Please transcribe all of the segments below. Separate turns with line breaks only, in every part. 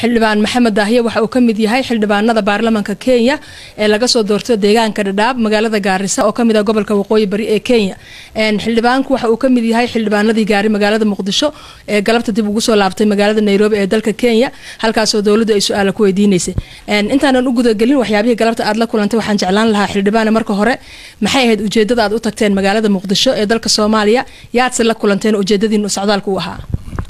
xildhibaan maxamed daahiye waxa uu ka mid yahay xildhibaanada baarlamaanka Kenya ee laga soo doortay deegaanka Dadaab magaalada Gaarisa oo kamid ah gobolka waqooyi bari ee Kenya xildhibaanku waxa uu ka mid yahay xildhibaanadii gaari magaalada Muqdisho ee galabta dib ugu soo laabtay magaalada Nairobi ee dalka Kenya halkaas oo dawladdu ay su'aalo ku weydiinaysay intaanan u guda galin waxyaabihii galabta aad la kulantay waxaan jeclaan lahaa xildhibaan marka hore maxay ahayd ujeedada aad u tagteen magaalada Muqdisho ee dalka Soomaaliya yaad la kulanteen ujeedadiinu socdaalku u ahaa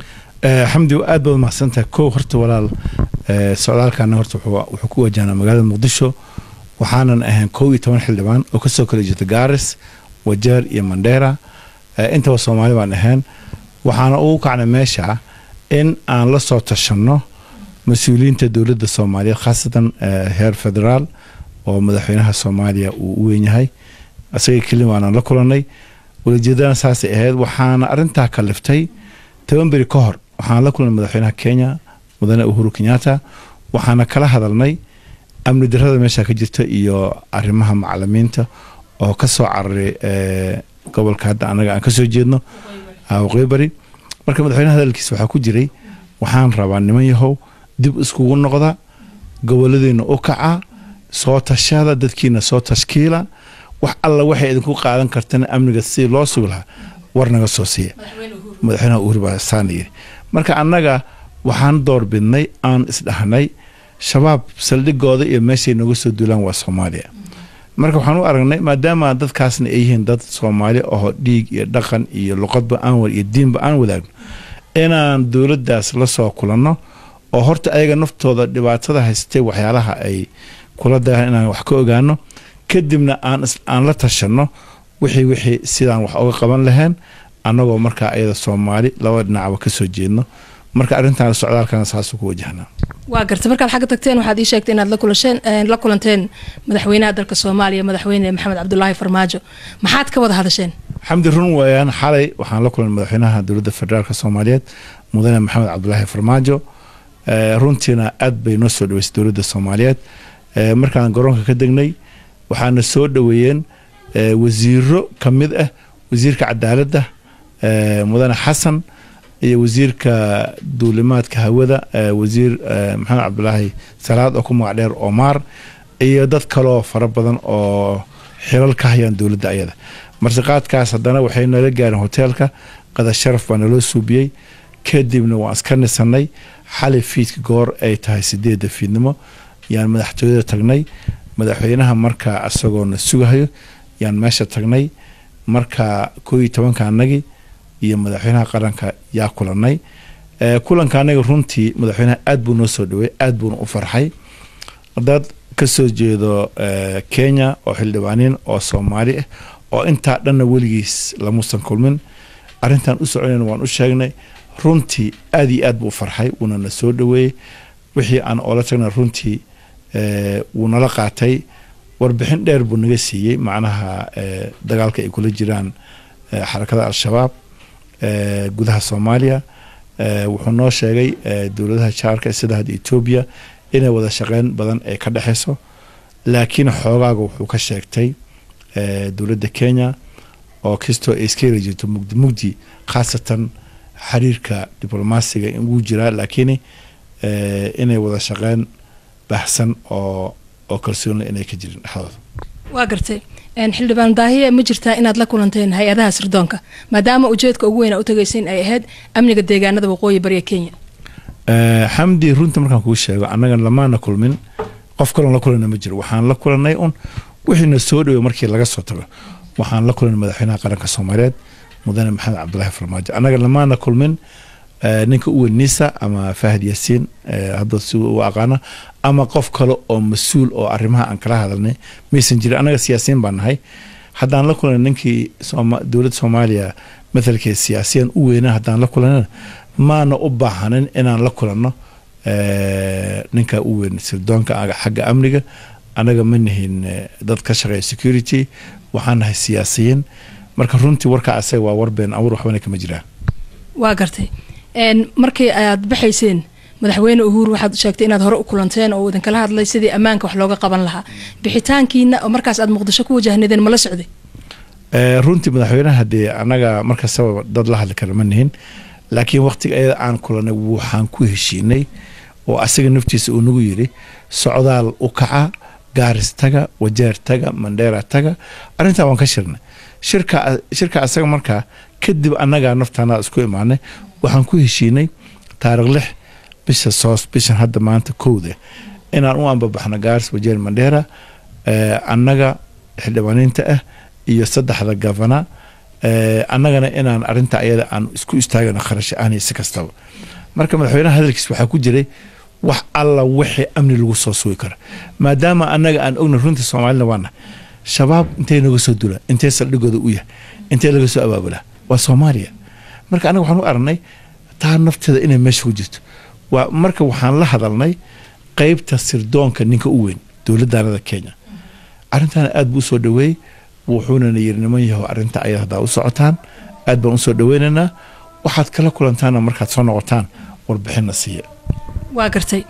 حمدي وأد بعض محسنتها كو هرت ولا السؤال كان هرت وحكوا جانا مجال مقدشو وحنا أهن كوي تمن حلبان وكسو كليجة جارس وجار يمنديرا أنت والصومالي وأنا أهن وحنا أوقع على ماشى إن أنا لصوت الشنو مسؤولين تدولة الصومالية خاصة هير فدرال ومدحينها الصومالية ووينهاي أسوي كلمة أنا لكلني والجدان أساسي هذا وحنا أرنتها كلفتي تبنبري كهر waxaan la kulmay madaxweynaha Kenya mudane Uhuru Kenyatta waxaana kala hadalnay amni darrada meesha ka jirta iyo arrimaha macallimiinta oo ka soo cararay gobolka hadda anaga aan ka soo jeedno waqooyi bari marka madaxweynaha hadalkiisa waxa ku jiray waxaan rabaa niman yahow dib iskugu noqda gobolladeena oo kaca soo tashada dadkiina soo tashkiila wax alla waxay idinku qaadan kartaan amniga si loo suulaha warnaga soo siiya madaxweynaha Uhuru baa saaniyay marka annaga waxaan doorbidnay aan isdhahnay shabaab saldhigooda iyo meeshay nagu soo duulaan waa Soomaaliya marka waxaan u aragnay maadaama dadkaasna ay yihiin dad Soomaali oo dhiig iyo dhaqan iyo luqadba aan war iyo diinba aan wadaagno inaan dawladdaas la soo kulanno oo horta ayaga naftooda dhibaatada haystay waxyaalaha ay kula daahan inaan wax ka ogaano kadibna aan la tashanno wixii sidaan wax uga qaban lahayn annagoo marka ayada Soomaali laba dhinacba ka soo jeedno marka arintan socdaalkan saas ku wajahna
waa gartay marka xagga tagteen waxaad ii sheegtay inaad la kulanteen madaxweynaha dalka Soomaaliya madaxweyne Maxamed Cabdullaahi Farmaajo maxaad ka wada hadasheen
xamdi run weeyaan xalay waxaan la kulanay madaxweynaha dawladda federaalka Soomaaliyeed mudane Maxamed Cabdullaahi Farmaajo runtiina aad bay noo soo dhaweysay dawladda Soomaaliyeed markaan garoonka ka degnay waxaana soo dhaweeyeen wasiiro kamid ah wasiirka cadaaladda mudane Xasan iyo wasiirka duulimaadka hawada wasiir Maxamed Cabdullaahi Salaad oo ku magac dheer Omar iyo dad kale oo fara badan oo xilal ka hayaan dawladda ayada martiqaadkaas haddana waxay nala gaareen hoteelka qada sharaf baa naloo suubiyey kadibna waan iska nisanay xalay fiidka goor ay tahay 8 fiidnimo yaan madaxtooyada tagnay madaxweynaha marka asagoo na sugahayo yaan meesha tagnay marka 11 anagi iyo madaxweynaha qaranka yaa kulanay kulanka anaga runtii madaxweynaha aad buu noo soo dhaweey aad buu u farxay dad ka soo jeedo Kenya oo xildhibaaniin oo Soomaali ah oo inta dhanna waligiis la musan kulmin arintan u soconayna waan u sheegnay runtii aad iyo aad buu farxay una na soo dhaweey wixii aan oo la tagnay runtii uu nala qaatay warbixin dheer buu naga siiyay macnaha dagaalka ay kula jiraan xarakada al-shabaab gudaha Soomaaliya wuxuu noo sheegay dawladaha jaarka sida Ethiopia inay wada shaqeyn badan ay ka dhaxayso laakiin xoogaaga wuxuu ka sheegtay dawladda Kenya oo kisto ay iska jirto mugdi khaasatan xiriirka diblomaasiga in uu jira laakiin inay wada shaqeyn baxsan oo kalsoon inay ka jirin xaalad
waa gartay xildhibaan daahiye ma jirtaa inaad la kulanteen hay'adaha sirdoonka maadaama ujeedka ugu weyn u tagayseen ay ahayd amniga deegaanada waqooyi bari ee Kenya
xamdi runta markaan ku sheego annaga lamaana kulmin qof kale la kulanay ma jiro waxaan la kulanay wixina soo dhaweey markii laga soo tago waxaan la kulanay madaxweynaha qaranka Soomaaliyeed mudane Maxamed Cabdullaahi Farmaajo annaga lamaana kulmin ninka uu Nisa ama Fahad Yaasiin hadda si uu aqaana ama qof kale oo mas'uul oo arrimaha aan kala hadalnay messenger anaga siyaasiyiin baan nahay haddaan la kulanay ninkii dawladda Soomaaliya midalkii siyaasiyiin u weynaa haddaan la kulanay maana u baahanin inaan la kulanno ninka uu weyn sirdoonka xagga amniga anaga ma nihin dad ka shaqeeya security waxaan nahay siyaasiyiin marka runtii warka asaga waa warbeen awr waxbana kama jiraan
waa gartay markii aad baxayseen madaxweyne Uhuru waxaad sheegtay inaad hore u kulanteen oo wadan kala hadlay sidii ammaanka wax looga qaban lahaa bixitaankiina oo markaas aad Muqdisho ku wajahnadeen ma la socday
runtii madaxweynaha hadii anaga markaas dad la hadli kara ma nihin laakiin waqtiga ayada aan kulanay waxaan ku heshiinay oo asaga naftiisa uu nagu yiri socdaal u kaca Gaaris taga Wajeer taga Mandera taga arinta waan ka shirnay shirka asaga markaa kadib annaga naftaana isku imaanay waxaan ku heshiinay taariikh 6 bishan hadda maanta kowda inaan u anbabaxno Gaaris Wajeer Mandera annaga xildhibaaniinta iyo saddexda gavana annagana inaan arinta ayada aan isku istaagano kharash aan si kastaba marka madaxweynaha hadalkiisa waxa ku jiray wax alla wixii amni lagu soo suuqi karo maadaama annaga aan ogna runtii Soomaalida waana shabaab intee naga soo dula intee saldhigooda u yahay intee laga soo abaabula waa Soomaaliya marka anaga waxaan u aragnay taa nafteeda inay meesha ku jirto waa marka waxaan la hadalnay qaybta sirdoonka ninka u weyn dawladda Kenya arintan aad buu soo dhaweey wuxuuna yirniman yahay arinta ayada u socotaan aad baan u soo dhaweynaa waxaad kala kulantaan markaad soo noqotaan warbixin siiya
waa gartay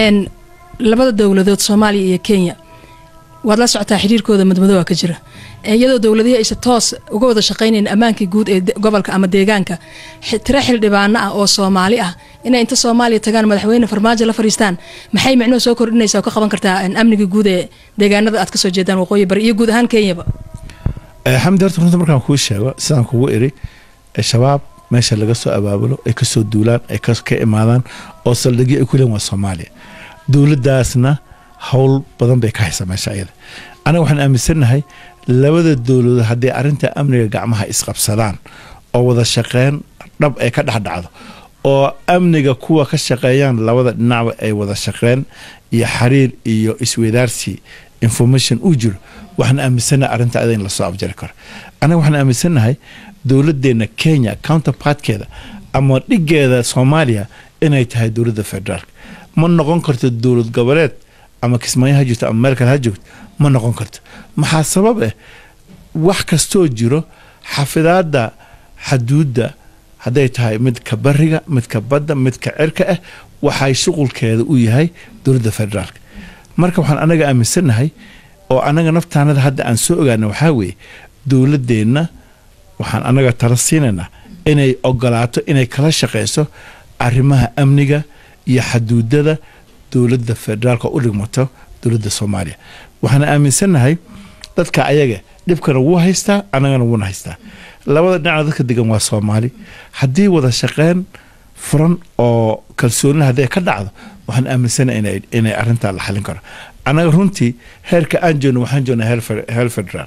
labada dawladood Soomaaliya iyo Kenya wad la socotaa xiriirkooda madmadooba ka jira iyadoo dawladihii ay toos uga wada shaqeynayeen ammaanka guud ee gobolka ama deegaanka tira xildhibaan ah oo Soomaali ah inay inta Soomaaliya tagaan madaxweyne Farmaajo la fariistaan maxay macno soo kordhinaysaa ka qaban kartaa amniga guud ee deegaanada aad ka soo jeedaan waqooyi bari iyo guud ahaan Kenya
xamdi horta runta markaan ku sheego sidaan kugu iri shabaab meesha laga soo abaabulo ay ka soo duulaan ay ka imaadaan oo saldhigi ay ku leen waa Soomaaliya dawladdaasna hawl badan bay ka haysaa meesha ayada anaga waxaan aaminsanahay labada dawladood haddii arinta amniga gacmaha isqabsadaan oo wada shaqeyn dhab ay ka dhaxdhacdo oo amniga kuwa ka shaqeeyaan labada dhinacba ay wada shaqeyn iyo xiriir iyo isweydaarsi information u jiro waxaan aaminsanahay arinta ayada in la soo afjari karo anaga waxaan aaminsanahay dawladdeena Kenya counterpartkeeda ama dhigeeda Soomaaliya inay tahay dawladda federaalka ma noqon karto dawlad goboleed ama Kismaayo ha jirto ama meel kale ha joogto ma noqon karto maxaa sabab wax kastoo jiro xafidaadda xuduudda haday tahay mid ka bariga mid ka badda mid ka cirka waxay shuqulkeeda u yahay dawladda federaalka marka waxaan anaga aaminsanahay oo anaga naftaanada hadda aan soo ogaano waxa weeye dawladdeena waxaan anaga tala siinayna inay ogolaato inay kala shaqeyso arrimaha amniga iyo xuduudada dawladda federaalka u dhigmato dawladda Soomaaliya waxaan aaminsanahay dadka ayaga dibkana wuu haystaa anagana wuu haystaa labada dhinac dadka degan waa Soomaali hadii wada shaqeyn furan oo kalsooni haday ka dhacdo waxaan aaminsanahay inay arinta la xalin karo anaga runtii heerka aan joogno waxaan joognaa heer federaal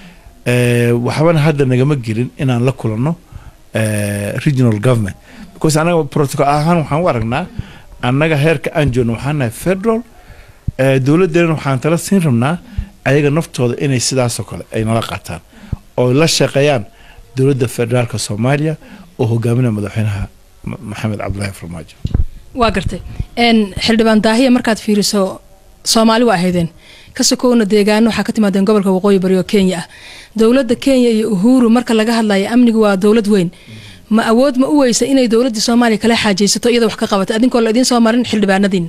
waxaana hadda nagama gelin inaan la kulano regional government because anaga protocol ahaan waxaan u aragnaa annaga heerka aan joogno waxaan nahay federal dawladdeena waxaan tala siin rabnaa ayaga naftooda inay sidaas oo kale ay nala qaataan oo la shaqeeyaan dawladda federaalka Soomaaliya oo hogaaminaya madaxweynaha Maxamed Cabdullaahi Farmaajo
waa gartay xildhibaan daahiye markaad fiiriso Soomaali waa ahaydeen ka sokoona deegaano waxa ka timaadeen gobolka waqooyi bari oo Kenya dawladda Kenya iyo Uhuru marka laga hadlayo amnigu waa dawlad weyn ma awood ma u weysa inay dawladda Soomaaliya kala xaajeysato iyada wax ka qabato adinkoo la idin soo marin xildhibaanadiin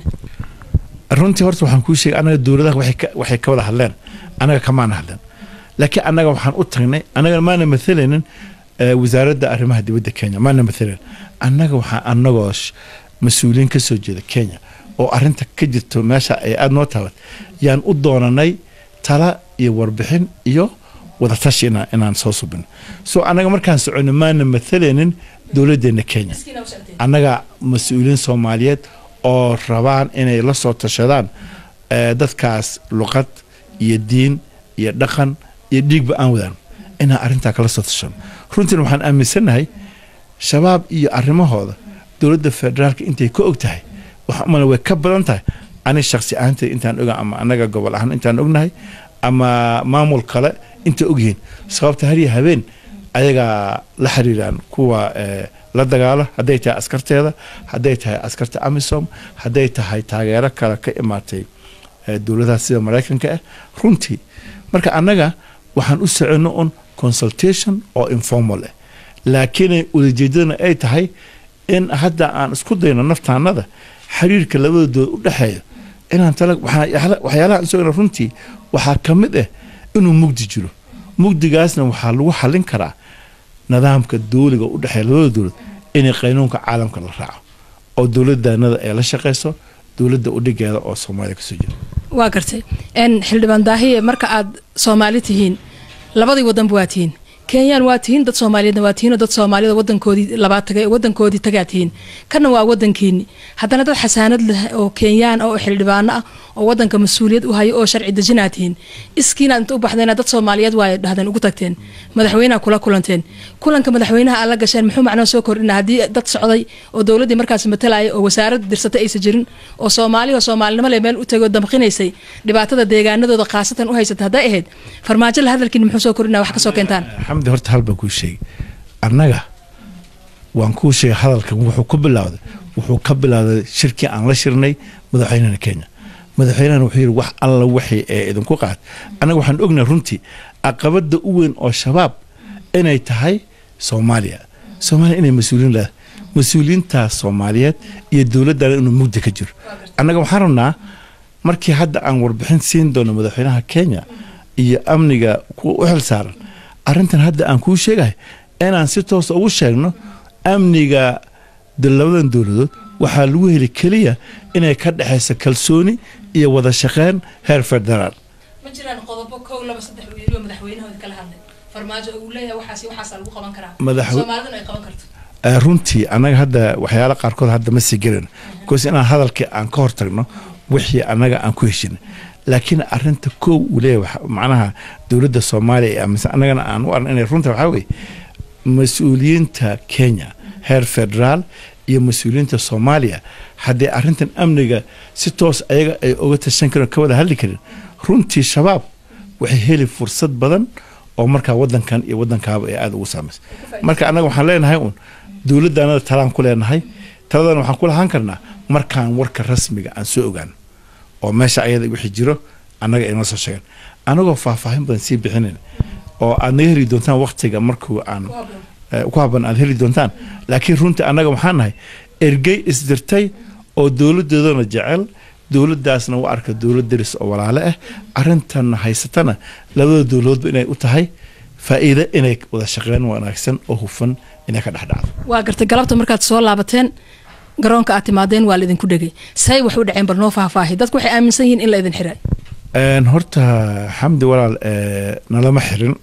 runtii horta waxaan ku sheegay anaga dawladaha waxay ka wada hadleen anaga kama hadleen laakiin anaga waxaan u tagnay anaga maana mathalaynin wasaaradda arrimaha dibadda Kenya maana mathalan anaga waxaan anagoo mas'uuliin ka soo jeeda Kenya oo arinta ka jirto meesha ay aad noo taabad yaan u doonanay tala iyo warbixin iyo wada tashi inaan soo subin soo anaga markaan socono maana mathalaynin dawladdeena Kenya anaga mas'uuliin Soomaaliyeed oo rabaan inay la soo tashadaan dadkaas luqad iyo diin iyo dhaqan iyo dhiigba aan wadaan ina arinta kala soo tashado runtii waxaan aaminsanahay shabaab iyo arrimahooda dawladda federaalka intay ka ogtahay waxa ma way ka badan tahay ani shakhsi ahaantay intaan ogaa ama anaga gobol ahaan intaan ognahay ama maamul kale inta ogyihiin sababta har iyo habeen ayaga la xiriiraan kuwa la dagaalo haday tahay askarteeda haday tahay askarta AMISOM haday tahay taageero kale ka imaatay dawladaha sida Mareykanka runtii marka anaga waxaan u socono on consultation oo informal laakiin ujeedadana ay tahay in hadda aan isku dayno naftaanada xiriirka labadooda u dhaxeeyo inaan tala waxyaalaha soo runtii waxa kamid inuu mugdi jiro mugdigaasna waxa lagu xalin karaa nidaamka dawliga u dhaxeeya labada dawlad in qaanuunka caalamka la raaco oo dawladdanada ay la shaqeyso dowladda u dhigeeda oo Soomaaliya ka soo jira
waa gartay xildhibaan daahiye marka aad Soomaali tihiin labadii wadan waa tihiin Kenyaan waa tihiin dad Soomaaliyeedna waa tihiin dad Soomaalida wadankoodii labaad tagay wadankoodii tagaatiin kana waa wadankiini haddana dad xasaanad leh oo Kenyaan oo xildhibaano ah oo wadanka mas'uuliyad u hayo oo sharci dejinaatiin iskiina inta u baxdayna dad Soomaaliyeed waa dhahdeen ugu tagteen madaxweynaha kula kulanteen kulanka madaxweynaha alla gasheen muxuu macno soo kordhinaa hadii dad socday oo dawladii markaas matalay oo wasaaradda dirsatay aysan jirin oo Soomaalinimo leh meel u tago damqinaysay dhibaatada deegaanadooda qaasatan u haysata haday ahayd farmaajo la hadalkiin muxuu soo kordhinaa wax ka soo keentaan
xamdi horta halba ku sheeg annaga waan ku sheeg hadalkan wuxuu ka bilowday shirki aan la shirnay madaxweynaha Kenya madaxweynaha wuxuu yiri wax alla wixii ee idinku qaad anaga waxaan ognahay runtii aqabada u weyn oo shabaab inay tahay Soomaaliya inay mas'uuliyiinta Soomaaliyeed iyo dawladda inuu mugdi ka jiro anaga waxaan rabnaa markii hadda aan warbixin siin doono madaxweynaha Kenya iyo amniga ku u xilsaaran arrintan hadda aan ku sheegay inaan si toos ugu sheegno amniga daladan dawladood waxa lagu heli kaliya inay ka dhaxayso kalsooni iyo wada shaqeyn heer federaal
ma jiraan qodobo 1 2 3 wiilo madaxweynaha kala hadlay farmaajo uu leeyahay waxaas lagu qaban karaa Soomaalidana ay qaban karto
runtii anaga hadda waxyaalo qaarkood hadda ma sii garan koos inaan hadalka aan ka hortagno wixii anaga aan ku heshin laakiin arinta koow uu leeyahay macnaha dawladda Soomaaliya ama anagana aan u arnay inay runtii waxa weey mas'uuliyiinta Kenya heer federaal iyo mas'uuliyiinta Soomaaliya hadii arintan amniga si toos ayaga ay uga tashan karaan ka wada hadli karaan runtii shabaab waxay heli fursad badan oo marka wadankan iyo wadankaaba ay aad ugu saameysay marka anaga waxaan leenahay dawladana talaan ku leenahay taladana waxaan ku lahaan karnaa markaan warka rasmiga aan soo ogaan oo meesha ayada wixii jiro anaga inoo soo sheegan anagoo faahfaahin badan sii bixineen oo aad naga heli doontaan waqtiga markuu aan ku haban aad heli doontaan laakiin runtii anaga waxaan nahay ergey isdirtay oo dawladeedana jecel dawladdaasna u arka dawlad diris oo walaalo ah arintan haysatana labada dawladood inay u tahay faa'iido inay wada shaqeyn wanaagsan oo hufan inay ka dhaxdhacdo
waa gartay galabta markaad soo laabateen garoonka aad timaadeen waa la idinku dhagay say wax u dhaceen bal noo faahfaahi dadku waxay aaminsan yihiin in la idin xiray
horta xamdi walaal nalama xirin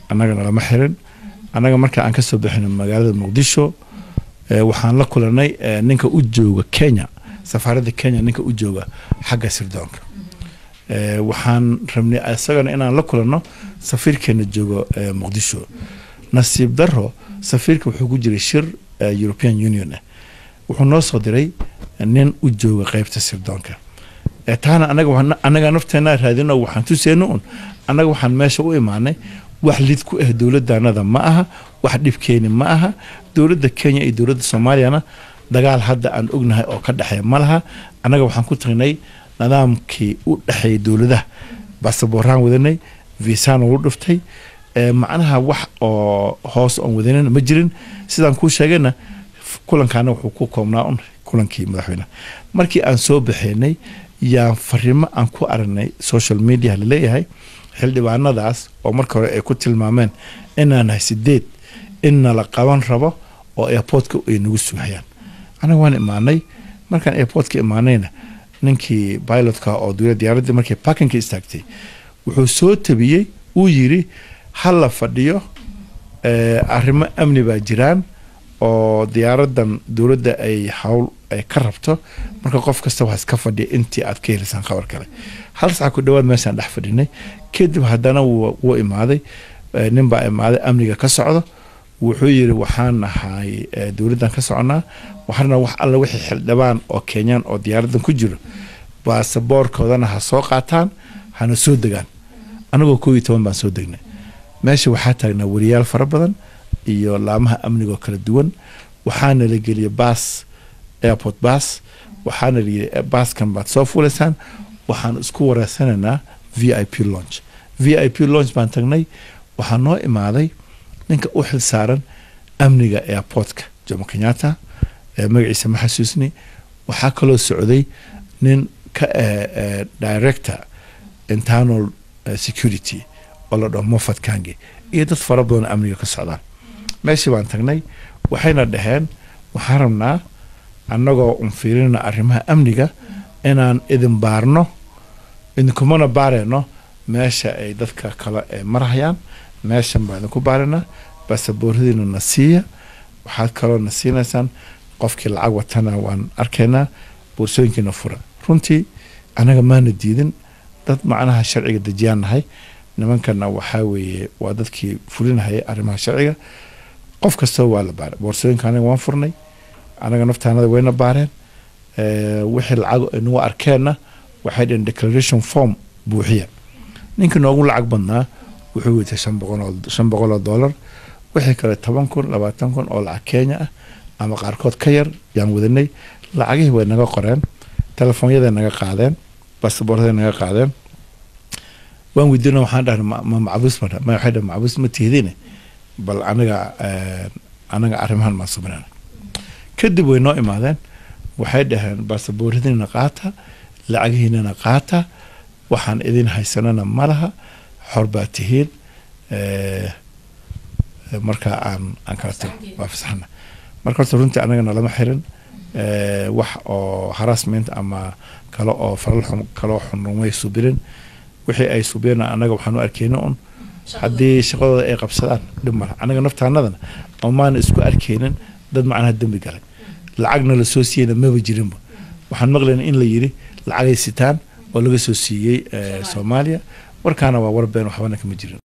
anaga marka aan ka soo bixin magaalada Muqdisho waxaan la kulanay ninka u jooga Kenya safaaradda Kenya ninka u jooga xagga sirdoonka waxaan rabnay asagana inaan la kulanno safiirkeena jooga Muqdisho nasiib daro safiirka wuxuu ku jiray shir European Union wuxuu noo soo diray nin u jooga qaybta sirdoonka taana anaga nafteena raadino waxaan tuseenno anaga waxaan meesha u imaanay wax lid ku ah dawladdanada ma aha wax dhibkeeni ma aha dawladda Kenya iyo dawladda Soomaaliyana dagaal hadda aan ognahay oo ka dhaxay malaha anaga waxaan ku tagnay nidaamkii u dhaxay dawladaha baasabooraan wadanay viisaan u dhuftay macnaha wax oo hoos oo wadanayna ma jirin sidaan ku sheegayna kulankaana wuxuu ku koobnaa kulankii madaxweynaha markii aan soo baxaynay yaan fariimo aan ku aragnay social media la leeyahay xildhibaanadaas oo marka hore ay ku tilmaameen inaan nahay 8 in la qaban rabo oo airportka ay nagu suuxayaan anaga waan imaanay markaan airportka imaanayna ninkii pilotka oo diyaaradda markay parkingka istaagtay wuxuu soo tabiyay uu yiri hal la fadhiyo arrimo amni baa jiraan oo diyaaradan dawladda ay hawl ay ka rabto marka qof kasta waxa ka fadhiya intii aad ka helisan qabar kale hal saac ku dhawaad meeshaan dhex fadhinay kadib haddana wuu imaaday nin baa imaaday amniga ka socdo wuxuu yiri waxaan nahay dawladdan ka soconaa waxaana wax alla wixii xildhibaan oo Kenyan oo diyaaradan ku jiro baasaboorkoodana ha soo qaataan hana soo degaan anagoo 12 baan soo degnay meesha waxaa taagnaa wariyaal fara badan iyo laamaha amniga kala duwan waxaana la geliyay baas airport baas waxaana la yiri baaskan baad soo fuulaysan waxaan isku wareysanaynaa VIP launch baan tagnay waxaa noo imaaday ninka u xil saaran amniga airportka Jomo Kenyatta magaciisa ma xasuusni waxaa kaloo socday nin ka director internal security oo la dhaho Moffat Kangi iyo dad fara badan amniga ka socdaan meeshii baan tagnay waxayna dhaheen waxaan rabnaa annagoo fiirinayna arrimaha amniga inaan idin baarno idinkumana baarayno meesha ay dadka kale marayaan meeshan baan idinku baarinaa baasabooradiina na siiya waxaad kaloo na siinaysaan qofkii lacag watana waan arkaynaa boorsooyinkiina fura runtii anaga maana diidin dad macnaha sharciga dejiyaan nahay nimankana waxaa weeye waa dadkii fulinahaya arrimaha sharciga qof kastoo waa la baaray boorsooyinka anaga waan furnay anaga naftaanada wayna baareen wixii lacag nagu arkeenna waxay dhaheen declaration form buuxiya ninka noogu lacag badnaa wuxuu weytay $500 wixii kale 10,000 20,000 oo lacag Kenya ah ama qaarkood ka yar yaan wadanay lacagihii way naga qoreen telefoonyada naga qaadeen baasaboorada naga qaadeen waan weydiinay waxaan dhahnay ma macbuus ma waxay dhahay macbuus ma tihiin bal anaga arrimahan ma subnaan kadib way noo imaadeen waxay dhaheen baasabooradiina qaata lacagihiina qaata waxaan idin haysanana malaha xor baa tihiin marka aan kala tago waa fasaxna marka horta runtii anagana lama xirin wax oo harassment ama kala oo falal xun kala xunumay subirin wixii ay subiyana anaga waxaan u arkeenay on haddii shaqadooda ay qabsadaan dhimar anaga naftaanadana oo maan isku arkeenin dad macnaha dambi galay lacagna la soo siiyay ma jirinba waxaan maqlaynaa in la yiri lacagay sitaan oo laga soo siiyay Soomaaliya warkaana waa warbeen waxbana kama jirin